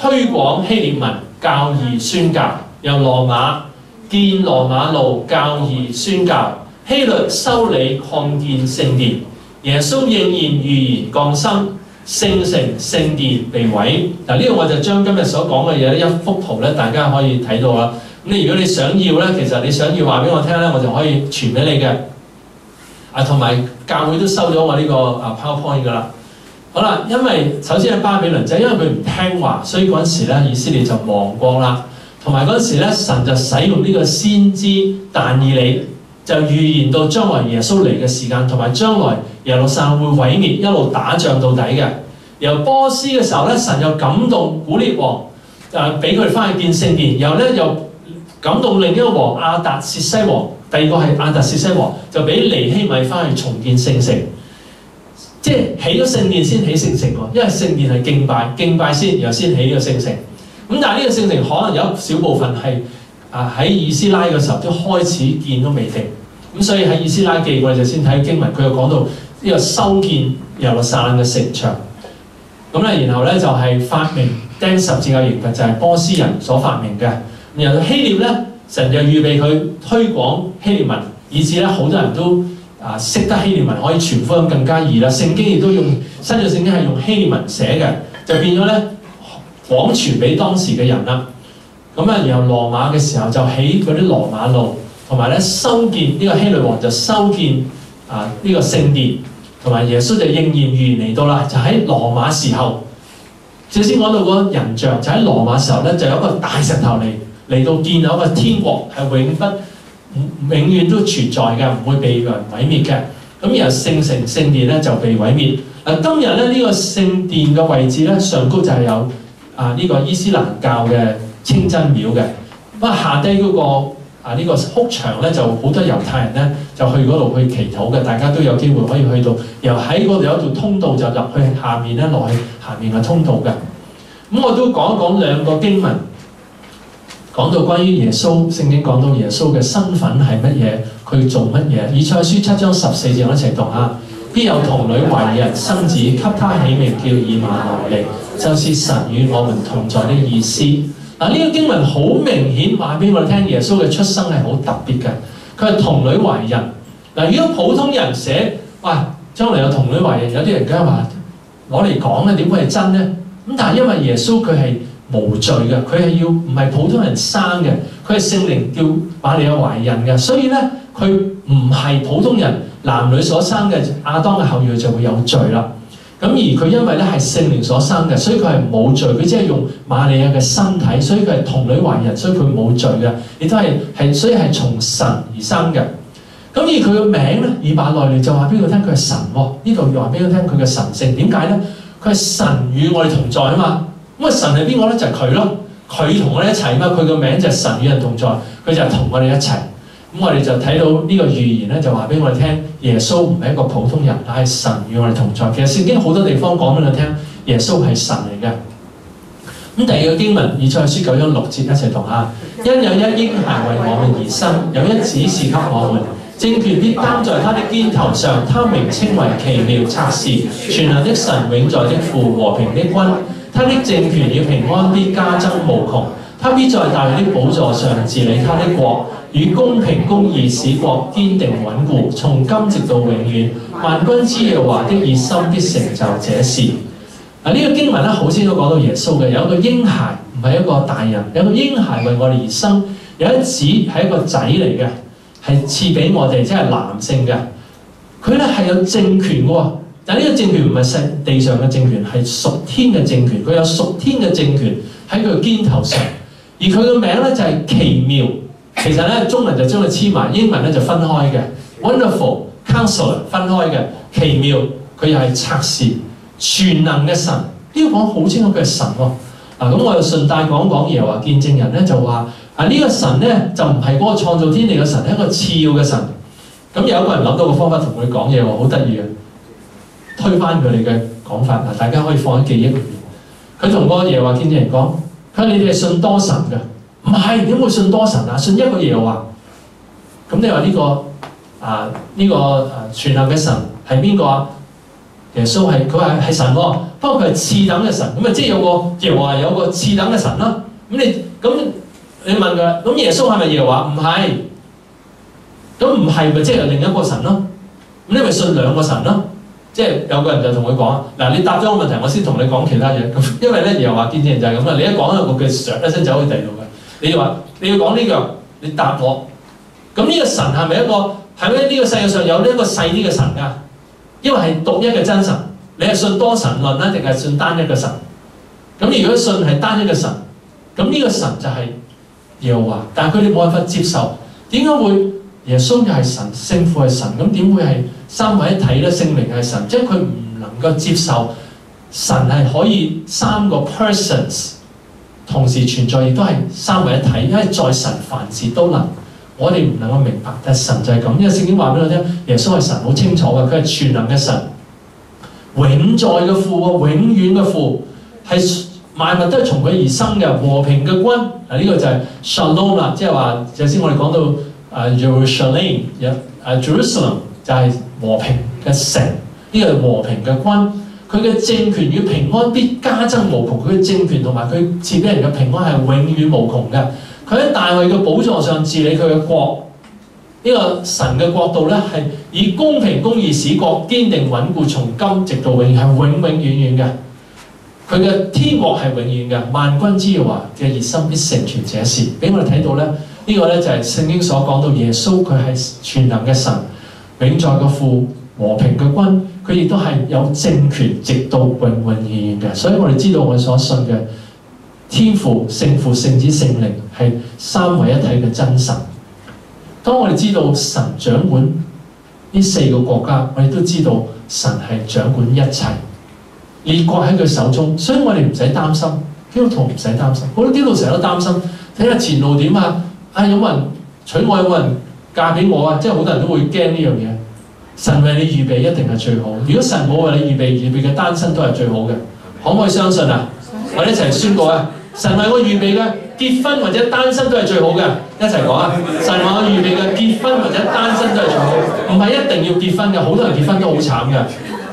推廣希臘文，教義宣教；由羅馬建羅馬路，教義宣教；希律修理擴建聖殿；耶穌應驗預言降生，聖城聖殿被毀。嗱，呢度我就將今日所講嘅嘢一幅圖咧，大家可以睇到啦。咁你如果你想要咧，其實你想要話俾我聽咧，我就可以傳俾你嘅。啊，同埋教會都收咗我呢個啊 PowerPoint 噶啦。好啦，因為首先係巴比倫就因為佢唔聽話，所以嗰陣時咧以色列就亡國啦。同埋嗰陣時咧，神就使用呢個先知但以理，就預言到將來耶穌嚟嘅時間，同埋將來耶路撒冷會毀滅，一路打仗到底嘅。由波斯嘅時候咧，神又感動古列王，誒俾佢哋翻去建聖殿，然後咧又感動另一個王亞達薛西王，第二個係亞達薛西王，就俾尼希米翻去重建聖城。即係起咗聖殿先起聖城喎，因為聖殿係敬拜，敬拜先，然後先起呢個聖城。咁但係呢個聖城可能有一小部分係啊喺以斯拉嘅時候都開始建都未定。咁所以喺以斯拉記我哋就先睇經文，佢又講到呢個修建耶路撒冷嘅城牆。咁咧，然後咧就係、是、發明釘十字架刑罰，就係、是、波斯人所發明嘅。然後希臘咧，神就預備佢推廣希臘文，以至咧好多人都啊識得希臘文，可以傳福音更加易啦。聖經亦都用新約聖經係用希臘文寫嘅，就變咗咧廣傳俾當時嘅人啦。咁啊，然後羅馬嘅時候就起嗰啲羅馬路，同埋咧修建呢、這個希律王就修建啊呢、這個聖殿。同埋耶穌就應驗預言嚟到啦，就喺羅馬時候，首先講到嗰個人像，就喺羅馬時候咧，就有一個大石頭嚟嚟到建立一個天國，係永不永遠都存在嘅，唔會被人毀滅嘅。咁然後聖城聖殿咧就被毀滅。嗱，今日咧呢、這個聖殿嘅位置咧上高就係有啊呢、這個伊斯蘭教嘅清真廟嘅，咁啊下低嗰、那個。啊！呢、這個哭牆咧就好多猶太人咧就去嗰度去祈禱嘅，大家都有機會可以去到。又喺嗰度有一條通道就入去下面咧落去下面嘅通道嘅。咁我都講一講兩個經文，講到關於耶穌，聖經講到耶穌嘅身份係乜嘢，佢做乜嘢。以賽亞書七章十四節我一齊讀下：必有童女懷孕生子，給他起名叫以馬內利，就是神與我們同在的意思。嗱，呢個經文好明顯話俾我哋聽，耶穌嘅出生係好特別嘅。佢係童女懷孕。嗱，如果普通人寫，哇，將來有童女懷孕，有啲人梗係話攞嚟講咧，點會係真咧？咁但係因為耶穌佢係無罪嘅，佢係要唔係普通人生嘅，佢係聖靈叫瑪利亞懷孕嘅，所以咧佢唔係普通人男女所生嘅亞當嘅後裔就會有罪啦。咁而佢因為咧係聖靈所生嘅，所以佢係冇罪。佢只係用瑪利亞嘅身體，所以佢係童女懷孕，所以佢冇罪嘅。亦都係係，所以係從神而生嘅。咁而佢嘅名咧，以馬內利就話俾佢聽，佢係神喎。呢度又話俾佢聽，佢嘅神性點解咧？佢係神與我哋同在啊嘛。咁啊，神係邊個咧？就係佢咯。佢同我哋一齊啊嘛。佢嘅名就係神與人同在，佢就係同我哋一齊。咁我哋就睇到呢個預言咧，就話俾我哋聽，耶穌唔係一個普通人，但係神與我哋同在。其實聖經好多地方講俾我哋聽，耶穌係神嚟嘅。咁第二個經文，以賽亞書九章六節一齊讀下：因有一嬰孩為我們而生，有一子賜給我們，政權必擔在他的肩頭上，他名稱為奇妙、策士、全能的神、永在的父、和平的君。他的政權與平安必加增無窮，他必在大衛的寶座上治理他的國。與公平公義使國堅定穩固，從今直到永遠。萬軍之耶和華的熱心必成就這事。嗱，呢個經文咧好清楚講到耶穌嘅，有一個嬰孩，唔係一個大人，有一個嬰孩為我哋而生，有一子係一個仔嚟嘅，係賜俾我哋，即係男性嘅。佢咧係有政權嘅喎，但係呢個政權唔係世地上嘅政權，係屬天嘅政權。佢有屬天嘅政權喺佢嘅肩頭上，而佢嘅名咧就係奇妙。其實咧，中文就將佢黐埋，英文咧就分開嘅。Wonderful Counselor 分開嘅，奇妙佢又係策士，全能嘅神。呢個講好清楚佢係神喎。嗱，咁我就順帶講講耶和華見證人咧就話啊，呢、這個神咧就唔係嗰個創造天地嘅神，係一個次要嘅神。咁有一個人諗到個方法同佢講嘢喎，好得意嘅，推翻佢哋嘅講法。嗱，大家可以放喺記憶裏面。佢同嗰個耶和華見證人講：佢話你哋係信多神嘅。唔係，點會信多神啊？信一個耶和華。咁你話呢、這個啊呢、這個啊全能嘅神係邊個啊？耶穌係佢話係神喎、哦。 不過佢係次等嘅神，咁啊即係有個耶和華有個次等嘅神啦。咁你咁你問佢，咁耶穌係咪耶和華？唔係，咁唔係咪即係另一個神咯？咁你咪信兩個神咯？即係有個人就同佢講，嗱，你答咗個問題，我先同你講其他嘢。咁因為咧耶和華見證人就係咁啦，你一講一個句，唰一聲走去第度嘅。你要話你要講呢樣，你答我。咁呢個神係咪一個係咪呢個世界上有呢一個細啲嘅神㗎？因為係獨一嘅真神，你係信多神論啦，定係信單一嘅神？咁如果信係單一嘅神，咁呢個神就係耶和華，但係佢哋冇辦法接受，點解會耶穌又係神，聖父係神，咁點會係三位一體咧？聖靈係神，即係佢唔能夠接受神係可以三個 persons 同時存在，亦都係三位一體，因為在神凡事都能。我哋唔能夠明白，但係神就係咁，因為聖經話俾我聽，耶穌係神，好清楚嘅，佢係全能嘅神，永在嘅父喎，永遠嘅父，係萬物都係從佢而生嘅，和平嘅君。嗱、啊、呢、這個就係 Shalom 啦，即係話頭先我哋講到啊 Jerusalem， 啊 Jerusalem 就係和平嘅城，呢、這個係和平嘅君。佢嘅政權與平安必加增無窮，佢嘅政權同埋佢賜俾人嘅平安係永遠無窮嘅。佢喺大衛嘅寶座上治理佢嘅國，呢、這個神嘅國度咧係以公平公義使國堅定穩固，從今直到永遠，係永永遠遠嘅。佢嘅天國係永遠嘅，萬軍之耶和華嘅熱心必成全這事。俾我哋睇到咧，呢、這個咧就係聖經所講到耶穌佢係全能嘅神，永在嘅父，和平嘅君，佢亦都係有政權直到永永遠遠嘅。所以我哋知道我哋所信嘅天父、聖父、聖子、聖靈係三位一體嘅真神。當我哋知道神掌管呢四個國家，我哋都知道神係掌管一切，列國喺佢手中，所以我哋唔使擔心。基督徒唔使擔心，好多基督徒成日都擔心，睇下前路點啊！啊，有冇人娶我？有冇人嫁俾我啊？即係好多人都會驚呢樣嘢。神為你預備一定係最好。如果神冇為你預備，預備嘅單身都係最好嘅。可唔可以相信啊？我哋一齊宣告啊！神為我預備嘅結婚或者單身都係最好嘅，一齊講啊！神為我預備嘅結婚或者單身都係最好，唔係一定要結婚嘅，好多人結婚都好慘嘅，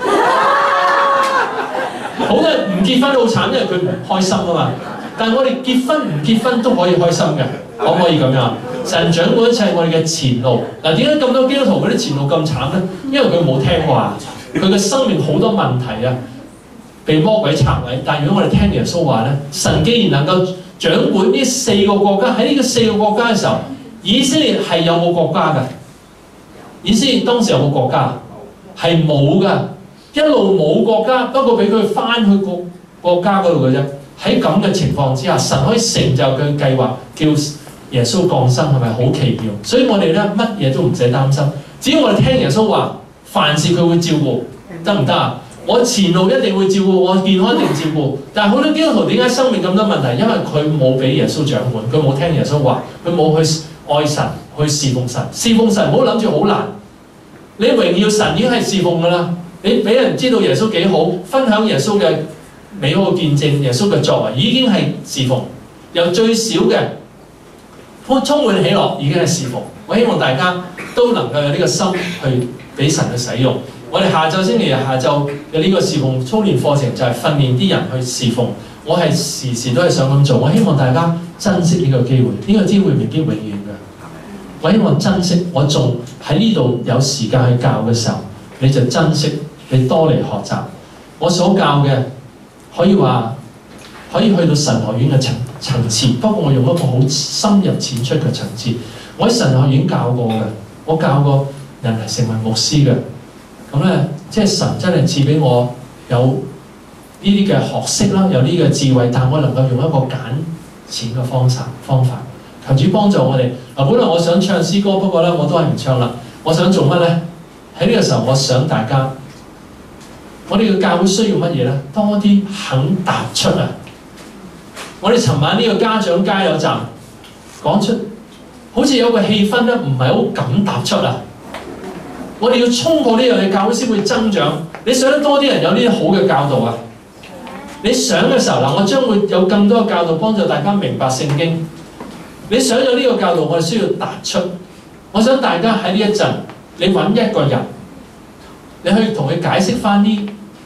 好多人唔結婚都好慘，因為佢唔開心啊嘛。但係我哋結婚唔結婚都可以開心嘅，可唔可以咁樣？神掌管一切我哋嘅前路。嗱，點解咁多基督徒嗰啲前路咁慘咧？因為佢冇聽話，佢嘅生命好多問題啊！被魔鬼拆毀，但係如果我哋聽耶穌話咧，神既然能夠掌管呢四個國家，喺呢個四個國家嘅時候，以色列係有冇國家㗎？以色列當時有冇國家？係冇㗎，一路冇國家，不過俾佢翻去國國家嗰度嘅啫。喺咁嘅情況之下，神可以成就佢嘅計劃，叫耶穌降生，係咪好奇妙？所以我哋咧乜嘢都唔使擔心，只要我哋聽耶穌話，凡事佢會照顧，得唔得啊？我前路一定會照顧，我健康一定照顧。但係好多基督徒點解生命咁多問題？因為佢冇俾耶穌掌管，佢冇聽耶穌話，佢冇去愛神，去侍奉神。侍奉神唔好諗住好難，你榮耀神已經係侍奉㗎啦。你俾人知道耶穌幾好，分享耶穌嘅美好嘅見證，耶穌嘅作為已經係侍奉。由最少嘅充滿喜樂已經係侍奉。我希望大家都能夠有呢個心去俾神去使用。我哋下晝星期日下晝嘅呢個侍奉操練課程就係訓練啲人去侍奉。我係時時都係想咁做。我希望大家珍惜呢個機會，呢、這個機會未必永遠嘅。我希望珍惜，我仲喺呢度有時間去教嘅時候，你就珍惜，你多嚟學習。我所教嘅可以話可以去到神學院嘅層層次，不過我用一個好深入淺出嘅層次。我喺神學院教過嘅，我教過人係成為牧師嘅。咁咧，即係神真係賜俾我有呢啲嘅學識啦，有呢個智慧，但我能夠用一個簡淺嘅方法方法。求主幫助我哋。嗱，本來我想唱詩歌，不過咧我都係唔唱啦。我想做乜咧？喺呢個時候，我想大家，我哋嘅教會需要乜嘢咧？多啲肯踏出啊！我哋尋晚呢個家長加油站講出，好似有個氣氛咧，唔係好敢踏出啊！我哋要衝破呢樣嘢，教會先會增長。你想得多啲人有呢啲好嘅教導啊？你想嘅時候嗱，我將會有更多嘅教導幫助大家明白聖經。你想有呢個教導，我哋需要踏出。我想大家喺呢一陣，你揾一個人，你去同佢解釋翻呢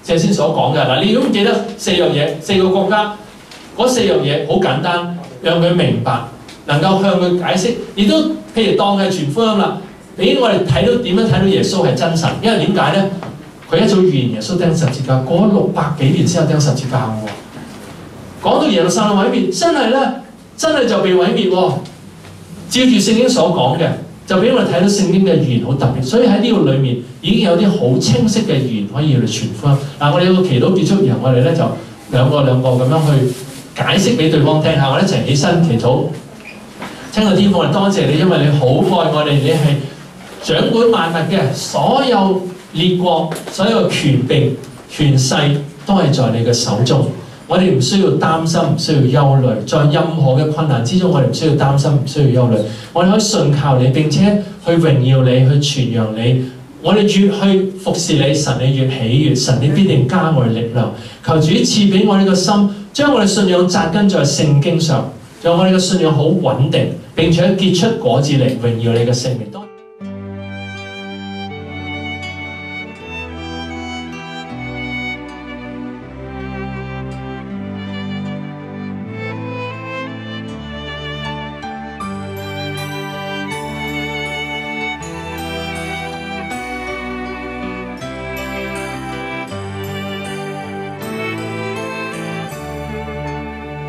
謝先所講嘅嗱，你如果唔記得四樣嘢，四個國家嗰四樣嘢好簡單，讓佢明白，能夠向佢解釋，亦都譬如當係傳福音啦，俾我哋睇到點樣睇到耶穌係真神，因為點解咧？佢一早預言耶穌釘十字架，過咗六百幾年先有釘十字架喎。講到耶路撒冷毀滅，真係咧，真係就被毀滅喎。照住聖經所講嘅，就俾我哋睇到聖經嘅預言好特別，所以喺呢個裏面已經有啲好清晰嘅預言可以嚟傳福音。嗱，我哋有個祈禱結束，然後我哋咧就兩個兩個咁樣去解釋俾對方聽下。我哋一齊起身祈禱，親愛天父，我哋多謝你，因為你好愛我哋，你係掌管萬物嘅，所有列國、所有權柄、權勢都係在你嘅手中。我哋唔需要擔心，唔需要憂慮，在任何嘅困難之中，我哋唔需要擔心，唔需要憂慮。我哋可以信靠你，並且去榮耀你，去傳揚你。我哋越去服侍你，神你越喜悅，神你必定加我哋力量。求主賜俾我哋個心，將我哋信仰扎根在聖經上，讓我哋嘅信仰好穩定，並且結出果子嚟榮耀你嘅聖名。